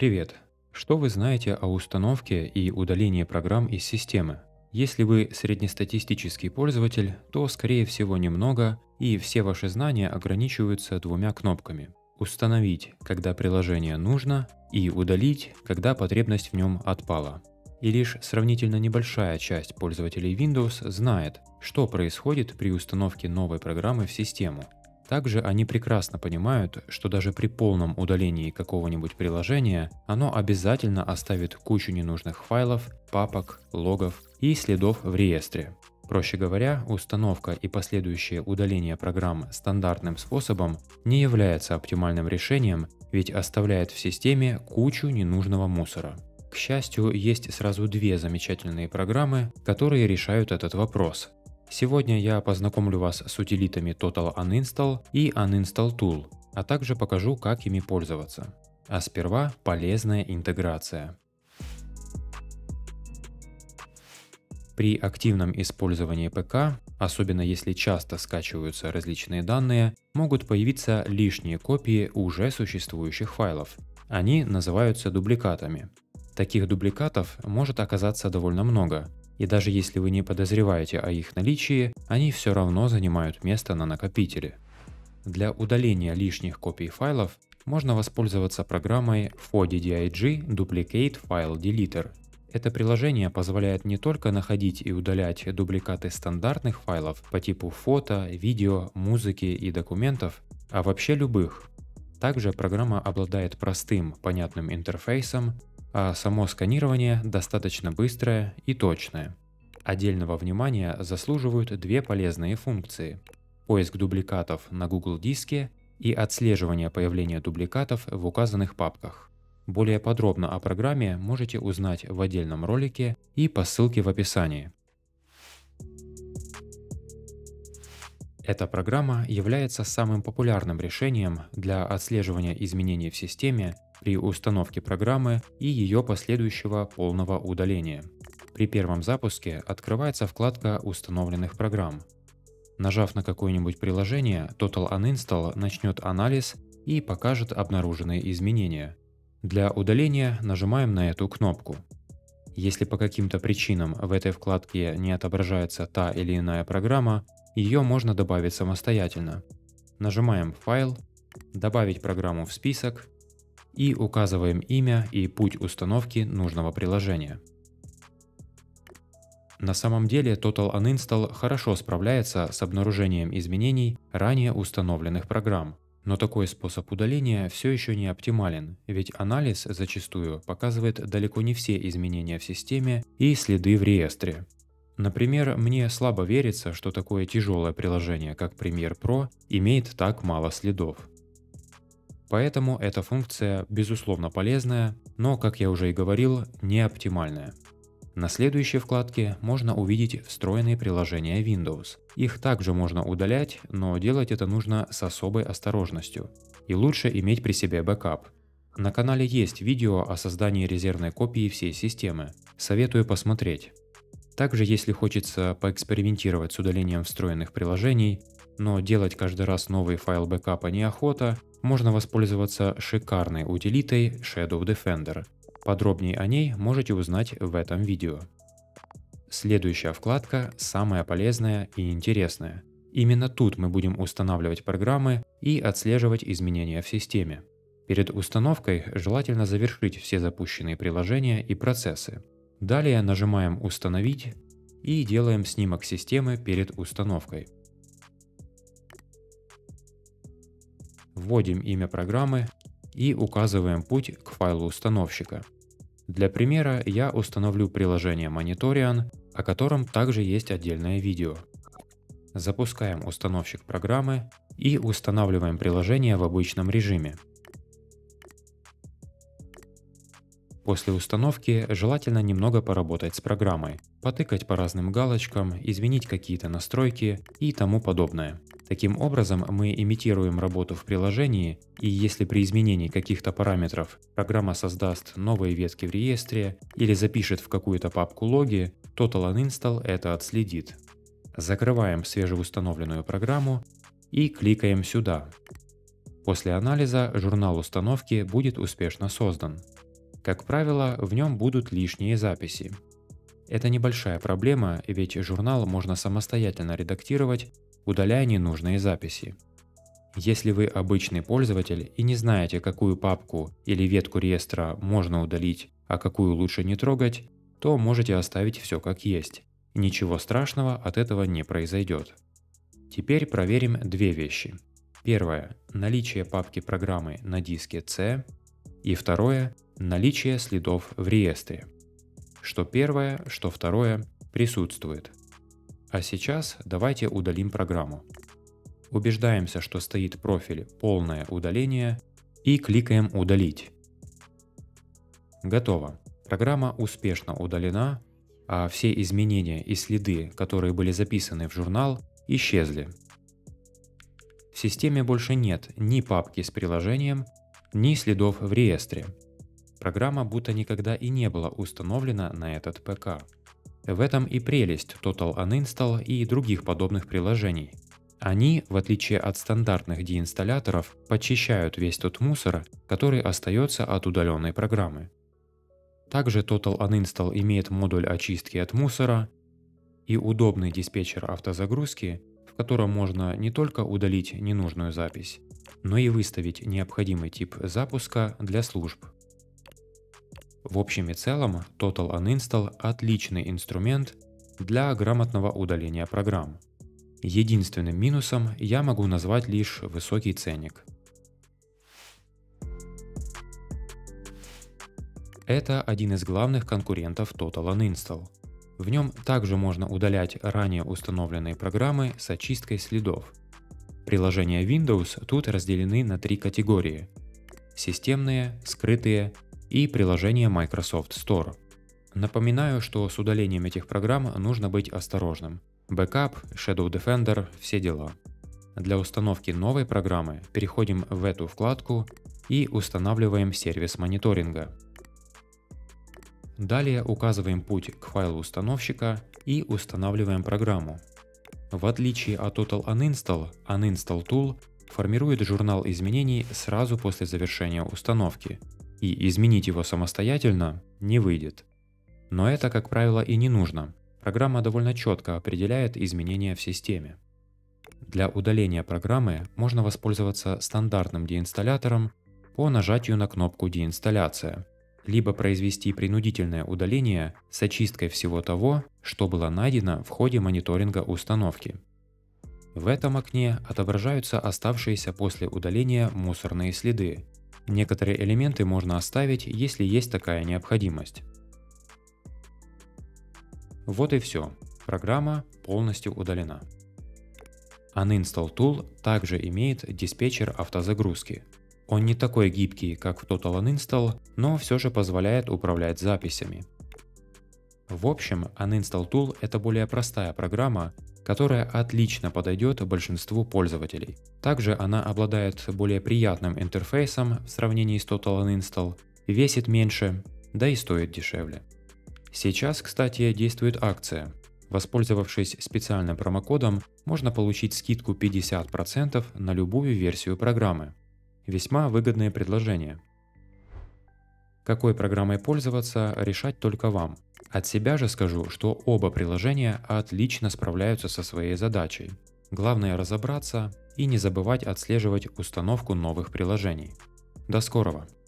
Привет! Что вы знаете о установке и удалении программ из системы? Если вы среднестатистический пользователь, то скорее всего немного, и все ваши знания ограничиваются двумя кнопками. Установить, когда приложение нужно, и удалить, когда потребность в нем отпала. И лишь сравнительно небольшая часть пользователей Windows знает, что происходит при установке новой программы в систему. Также они прекрасно понимают, что даже при полном удалении какого-нибудь приложения оно обязательно оставит кучу ненужных файлов, папок, логов и следов в реестре. Проще говоря, установка и последующее удаление программ стандартным способом не является оптимальным решением, ведь оставляет в системе кучу ненужного мусора. К счастью, есть сразу две замечательные программы, которые решают этот вопрос. Сегодня я познакомлю вас с утилитами Total Uninstall и Uninstall Tool, а также покажу, как ими пользоваться. А сперва полезная интеграция. При активном использовании ПК, особенно если часто скачиваются различные данные, могут появиться лишние копии уже существующих файлов. Они называются дубликатами. Таких дубликатов может оказаться довольно много. И даже если вы не подозреваете о их наличии, они все равно занимают место на накопителе. Для удаления лишних копий файлов можно воспользоваться программой FODDIG Duplicate File Deleter. Это приложение позволяет не только находить и удалять дубликаты стандартных файлов по типу фото, видео, музыки и документов, а вообще любых. Также программа обладает простым, понятным интерфейсом, а само сканирование достаточно быстрое и точное. Отдельного внимания заслуживают две полезные функции: поиск дубликатов на Google диске и отслеживание появления дубликатов в указанных папках. Более подробно о программе можете узнать в отдельном ролике и по ссылке в описании. Эта программа является самым популярным решением для отслеживания изменений в системе при установке программы и ее последующего полного удаления. При первом запуске открывается вкладка установленных программ. Нажав на какое-нибудь приложение, Total Uninstall начнет анализ и покажет обнаруженные изменения. Для удаления нажимаем на эту кнопку. Если по каким-то причинам в этой вкладке не отображается та или иная программа, ее можно добавить самостоятельно. Нажимаем «Файл», «Добавить программу в список» и указываем имя и путь установки нужного приложения. На самом деле Total Uninstall хорошо справляется с обнаружением изменений ранее установленных программ. Но такой способ удаления все еще не оптимален, ведь анализ зачастую показывает далеко не все изменения в системе и следы в реестре. Например, мне слабо верится, что такое тяжелое приложение, как Premiere Pro, имеет так мало следов. Поэтому эта функция безусловно полезная, но, как я уже и говорил, не оптимальная. На следующей вкладке можно увидеть встроенные приложения Windows. Их также можно удалять, но делать это нужно с особой осторожностью. И лучше иметь при себе бэкап. На канале есть видео о создании резервной копии всей системы. Советую посмотреть. Также, если хочется поэкспериментировать с удалением встроенных приложений, но делать каждый раз новый файл бэкапа неохота, можно воспользоваться шикарной утилитой Shadow Defender. Подробнее о ней можете узнать в этом видео. Следующая вкладка самая полезная и интересная. Именно тут мы будем устанавливать программы и отслеживать изменения в системе. Перед установкой желательно завершить все запущенные приложения и процессы. Далее нажимаем «Установить» и делаем снимок системы перед установкой. Вводим имя программы и указываем путь к файлу установщика. Для примера я установлю приложение Monitorian, о котором также есть отдельное видео. Запускаем установщик программы и устанавливаем приложение в обычном режиме. После установки желательно немного поработать с программой, потыкать по разным галочкам, изменить какие-то настройки и тому подобное. Таким образом, мы имитируем работу в приложении, и если при изменении каких-то параметров программа создаст новые ветки в реестре или запишет в какую-то папку логи, Total Uninstall это отследит. Закрываем свежеустановленную программу и кликаем сюда. После анализа журнал установки будет успешно создан. Как правило, в нем будут лишние записи. Это небольшая проблема, ведь журнал можно самостоятельно редактировать, удаляя ненужные записи. Если вы обычный пользователь и не знаете, какую папку или ветку реестра можно удалить, а какую лучше не трогать, то можете оставить все как есть. Ничего страшного от этого не произойдет. Теперь проверим две вещи. Первое – наличие папки программы на диске C. И второе – наличие следов в реестре. Что первое, что второе присутствует. А сейчас давайте удалим программу. Убеждаемся, что стоит профиль «Полное удаление» и кликаем «Удалить». Готово. Программа успешно удалена, а все изменения и следы, которые были записаны в журнал, исчезли. В системе больше нет ни папки с приложением, ни следов в реестре. Программа будто никогда и не была установлена на этот ПК. В этом и прелесть Total Uninstall и других подобных приложений. Они, в отличие от стандартных деинсталляторов, подчищают весь тот мусор, который остается от удаленной программы. Также Total Uninstall имеет модуль очистки от мусора и удобный диспетчер автозагрузки, в котором можно не только удалить ненужную запись, но и выставить необходимый тип запуска для служб. В общем и целом, Total Uninstall – отличный инструмент для грамотного удаления программ. Единственным минусом я могу назвать лишь высокий ценник. Это один из главных конкурентов Total Uninstall. В нем также можно удалять ранее установленные программы с очисткой следов. Приложения Windows тут разделены на три категории: системные, скрытые и приложения Microsoft Store. Напоминаю, что с удалением этих программ нужно быть осторожным. Backup, Shadow Defender, все дела. Для установки новой программы переходим в эту вкладку и устанавливаем сервис мониторинга. Далее указываем путь к файлу установщика и устанавливаем программу. В отличие от Total Uninstall, Uninstall Tool формирует журнал изменений сразу после завершения установки, и изменить его самостоятельно не выйдет. Но это, как правило, и не нужно. Программа довольно четко определяет изменения в системе. Для удаления программы можно воспользоваться стандартным деинсталлятором по нажатию на кнопку «Деинсталляция», либо произвести принудительное удаление с очисткой всего того, что было найдено в ходе мониторинга установки. В этом окне отображаются оставшиеся после удаления мусорные следы. Некоторые элементы можно оставить, если есть такая необходимость. Вот и все. Программа полностью удалена. Uninstall Tool также имеет диспетчер автозагрузки. Он не такой гибкий, как в Total Uninstall, но все же позволяет управлять записями. В общем, Uninstall Tool – это более простая программа, которая отлично подойдет большинству пользователей. Также она обладает более приятным интерфейсом в сравнении с Total Uninstall, весит меньше, да и стоит дешевле. Сейчас, кстати, действует акция. Воспользовавшись специальным промокодом, можно получить скидку 50% на любую версию программы. Весьма выгодное предложение. Какой программой пользоваться, решать только вам. От себя же скажу, что оба приложения отлично справляются со своей задачей. Главное разобраться и не забывать отслеживать установку новых приложений. До скорого!